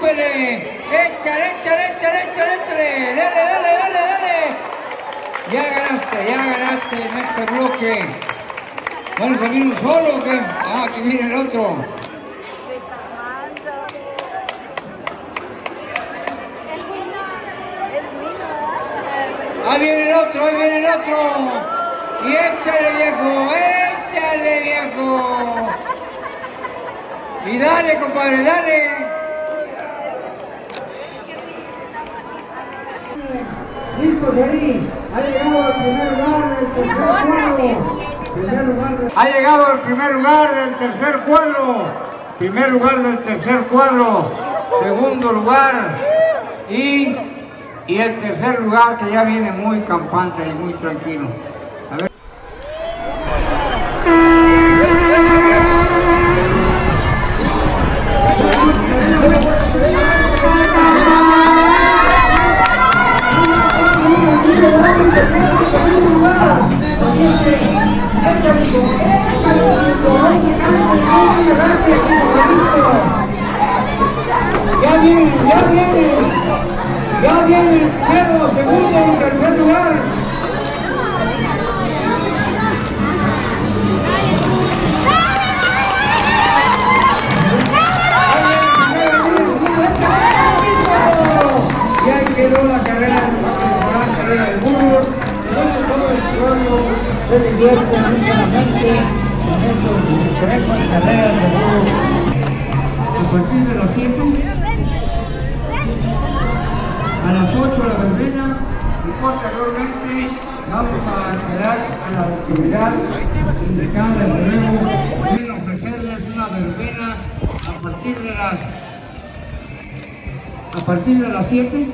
súbele, échale, dale. Ya ganaste en este bloque. ¿Vamos a venir un solo o qué? Ah, que viene el otro. Ahí viene el otro. Y échale viejo. Y dale, compadre, dale. Listo, Feliz. Ha llegado al primer lugar del tercer cuadro. Ha llegado el primer lugar del tercer cuadro. Primer lugar del tercer cuadro. Segundo lugar. Y el tercer lugar que ya viene muy campante y muy tranquilo. A ver. Ya viene el primero, segundo y tercer lugar. Y ahí quedó la carrera del burro. Todo el pueblo se divierte mutuamente con estas carreras de burro. A partir de las 7, a las 8 la verbena y posteriormente vamos a esperar a la actividad indicada de nuevo. Quiero ofrecerles una verbena a partir de las 7,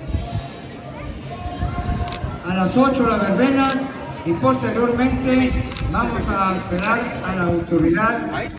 a las 8 la verbena y posteriormente vamos a esperar a la autoridad.